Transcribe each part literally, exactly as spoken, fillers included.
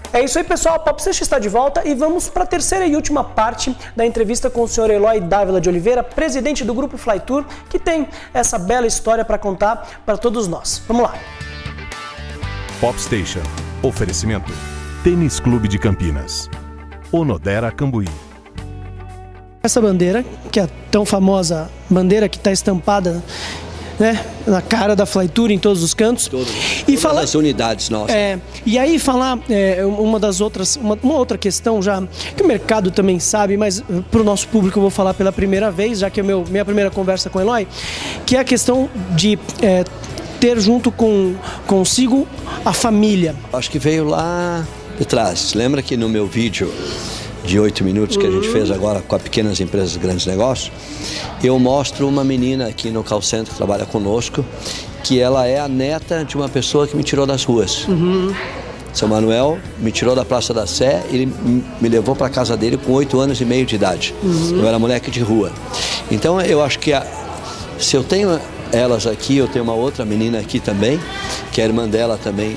É isso aí, pessoal. O Pop Station está de volta e vamos para a terceira e última parte da entrevista com o senhor Eloy Dávila de Oliveira, presidente do Grupo Flytour, que tem essa bela história para contar para todos nós. Vamos lá. Pop Station. Oferecimento. Tênis Clube de Campinas. Onodera Cambuí. Essa bandeira, que é a tão famosa bandeira que está estampada, né, na cara da Flytour em todos os cantos. Todos, e todas falar, as unidades nossas. É, e aí falar é, uma das outras, uma, uma outra questão já, que o mercado também sabe, mas para o nosso público eu vou falar pela primeira vez, já que é meu, minha primeira conversa com o Eloy, que é a questão de é, ter junto com, consigo a família. Acho que veio lá de trás. Lembra que no meu vídeo de oito minutos que a gente fez agora com as pequenas empresas e grandes negócios, eu mostro uma menina aqui no call center que trabalha conosco, que ela é a neta de uma pessoa que me tirou das ruas. Uhum. Seu Manuel me tirou da Praça da Sé e ele me levou para a casa dele com oito anos e meio de idade. Uhum. Eu era moleque de rua. Então eu acho que a, se eu tenho elas aqui, eu tenho uma outra menina aqui também, que a irmã dela também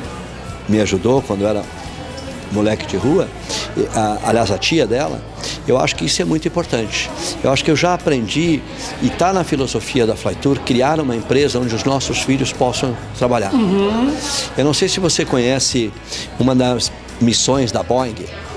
me ajudou quando eu era moleque de rua, a, aliás, a tia dela. Eu acho que isso é muito importante. Eu acho que eu já aprendi, e está na filosofia da Flytour, criar uma empresa onde os nossos filhos possam trabalhar. Uhum. Eu não sei se você conhece uma das missões da Boeing.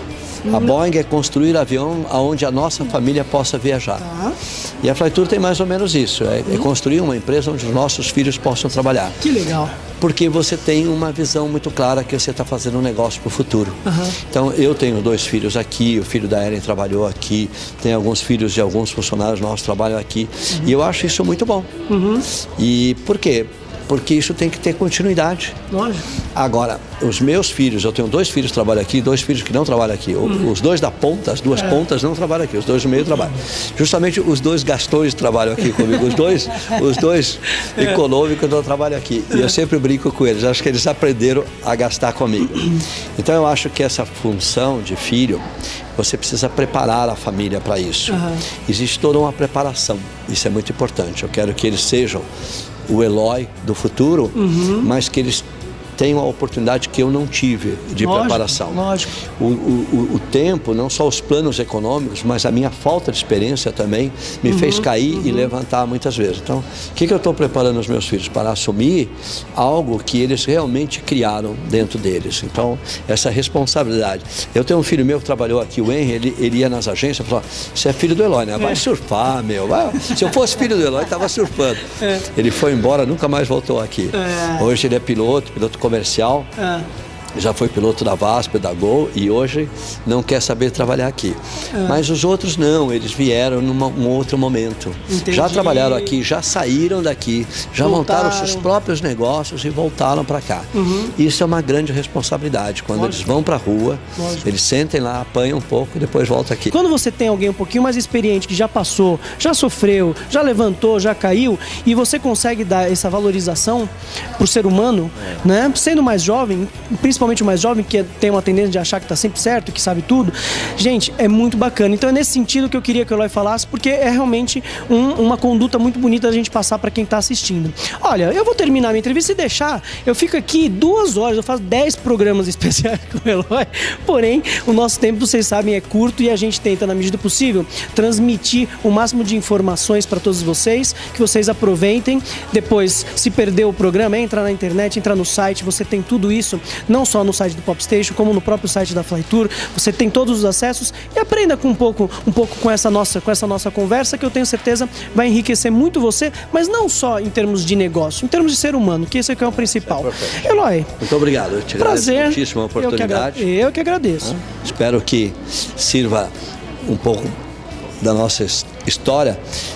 A Boeing é construir avião onde a nossa família possa viajar. Tá. E a Flytour tem mais ou menos isso, é, é construir uma empresa onde os nossos filhos possam trabalhar. Que legal. Porque você tem uma visão muito clara que você está fazendo um negócio para o futuro. Uhum. Então, eu tenho dois filhos aqui, o filho da Ellen trabalhou aqui, tem alguns filhos de alguns funcionários nossos que trabalham aqui. Uhum. E eu acho isso muito bom. Uhum. E por quê? Porque isso tem que ter continuidade. Lógico. Agora, os meus filhos, eu tenho dois filhos que trabalham aqui, dois filhos que não trabalham aqui. Uhum. Os dois da ponta, as duas é. pontas não trabalham aqui, os dois do meio trabalham. Justamente os dois gastões trabalham aqui comigo, os dois, os dois é. econômicos não trabalham aqui. E eu sempre brinco com eles, acho que eles aprenderam a gastar comigo. Então eu acho que essa função de filho, você precisa preparar a família para isso. Uhum. Existe toda uma preparação, isso é muito importante. Eu quero que eles sejam o Eloy do futuro, uhum. mas que eles tenham a oportunidade que eu não tive de lógico, preparação. Lógico. O, o, o tempo, não só os planos econômicos, mas a minha falta de experiência também me uhum, fez cair uhum. e levantar muitas vezes. Então, o que, que eu estou preparando os meus filhos? Para assumir algo que eles realmente criaram dentro deles. Então, essa responsabilidade. Eu tenho um filho meu que trabalhou aqui, o Henry, ele, ele ia nas agências e falava, você é filho do Eloy, né? Vai é. surfar, meu. Vai. Se eu fosse filho do Eloy, estava surfando. É. Ele foi embora, nunca mais voltou aqui. É. Hoje ele é piloto, piloto comercial, é. já foi piloto da VASP, da Gol, e hoje não quer saber trabalhar aqui. É. Mas os outros não, eles vieram num um outro momento. Entendi. Já trabalharam aqui, já saíram daqui, já voltaram. montaram seus próprios negócios e voltaram para cá. Uhum. Isso é uma grande responsabilidade. Quando Lógico. eles vão para a rua, Lógico. eles sentem lá, apanham um pouco e depois voltam aqui. Quando você tem alguém um pouquinho mais experiente, que já passou, já sofreu, já levantou, já caiu, e você consegue dar essa valorização para o ser humano, é. né? Sendo mais jovem, principalmente principalmente o mais jovem, que tem uma tendência de achar que está sempre certo, que sabe tudo. Gente, é muito bacana. Então é nesse sentido que eu queria que o Eloy falasse, porque é realmente um, uma conduta muito bonita da gente passar para quem está assistindo. Olha, eu vou terminar a minha entrevista e deixar, eu fico aqui duas horas, eu faço dez programas especiais com o Eloy, porém, o nosso tempo, vocês sabem, é curto e a gente tenta, na medida do possível, transmitir o máximo de informações para todos vocês, que vocês aproveitem. Depois, se perder o programa, entra na internet, entra no site, você tem tudo isso, não só no site do Pop Station, como no próprio site da Flytour. Você tem todos os acessos e aprenda com um pouco, um pouco com essa nossa, com essa nossa conversa, que eu tenho certeza vai enriquecer muito você, mas não só em termos de negócio, em termos de ser humano, que esse aqui é o principal. É Eloy, muito obrigado. Eu te prazer. agradeço muitíssimo a oportunidade. Eu que, eu que agradeço. Ah, espero que sirva um pouco da nossa história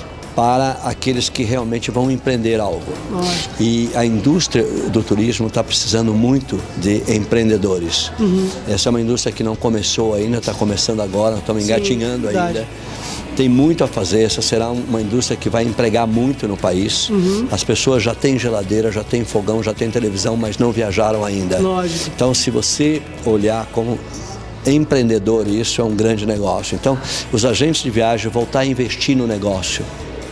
para aqueles que realmente vão empreender algo. Nossa. E a indústria do turismo está precisando muito de empreendedores. Uhum. Essa é uma indústria que não começou ainda, está começando agora, estamos engatinhando ainda. Tem muito a fazer, essa será uma indústria que vai empregar muito no país. Uhum. As pessoas já têm geladeira, já têm fogão, já têm televisão, mas não viajaram ainda. Lógico. Então, se você olhar como empreendedor, isso é um grande negócio. Então, os agentes de viagem voltar a investir no negócio.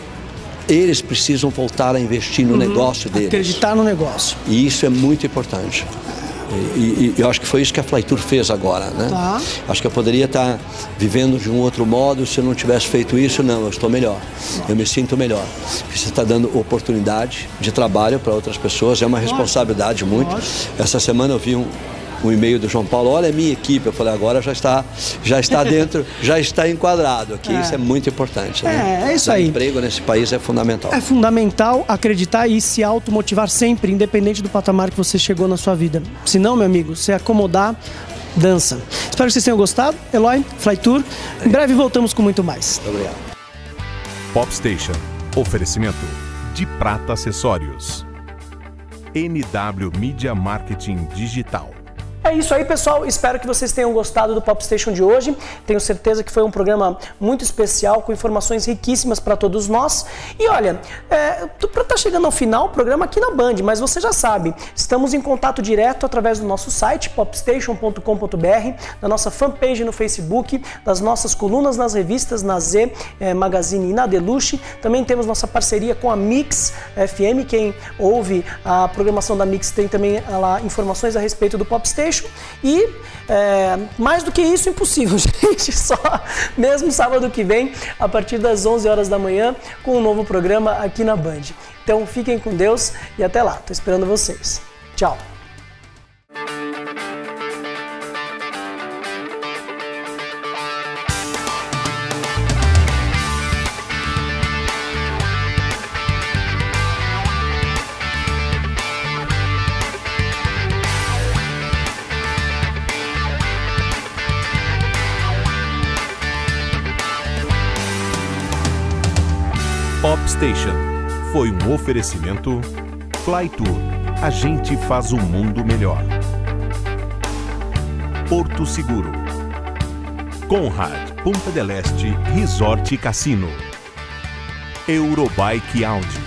Eles precisam voltar a investir no uhum. negócio deles. Acreditar no negócio. E isso é muito importante. E, e eu acho que foi isso que a Flytour fez agora, né? Tá. Acho que eu poderia estar vivendo de um outro modo se eu não tivesse feito isso. Não, eu estou melhor. Eu me sinto melhor. Porque você está dando oportunidade de trabalho para outras pessoas. É uma responsabilidade muito. Essa semana eu vi um, um e-mail do João Paulo. Olha a minha equipe. Eu falei, agora já está, já está dentro, já está enquadrado aqui. É. Isso é muito importante. Né? É, é isso Dar aí. emprego nesse país é fundamental. É fundamental acreditar e se automotivar sempre, independente do patamar que você chegou na sua vida. Se não, meu amigo, se acomodar, dança. Espero que vocês tenham gostado. Eloy, Flytour. Em breve voltamos com muito mais. Muito obrigado. Popstation. Oferecimento de Prata Acessórios. N W Media Marketing Digital. É isso aí, pessoal. Espero que vocês tenham gostado do Popstation de hoje. Tenho certeza que foi um programa muito especial, com informações riquíssimas para todos nós. E olha, é, para estar chegando ao final, o programa aqui na Band, mas você já sabe, estamos em contato direto através do nosso site, popstation ponto com ponto br, da nossa fanpage no Facebook, das nossas colunas nas revistas, na Z é, Magazine e na Deluxe. Também temos nossa parceria com a Mix F M. Quem ouve a programação da Mix tem também lá informações a respeito do Popstation. E é, mais do que isso, impossível, gente. Só mesmo sábado que vem, a partir das onze horas da manhã, com um novo programa aqui na Band. Então fiquem com Deus e até lá. Tô esperando vocês. Tchau. Popstation foi um oferecimento Flytour. A gente faz o mundo melhor. Porto Seguro. Conrad, Punta del Este, Resort e Cassino. Eurobike Audi.